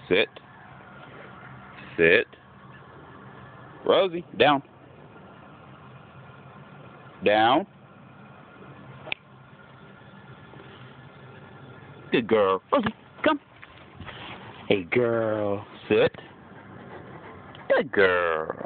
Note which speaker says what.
Speaker 1: Sit. Sit. Rosie, down. Down. Good girl. Rosie, come. Hey, girl. Sit. Good girl.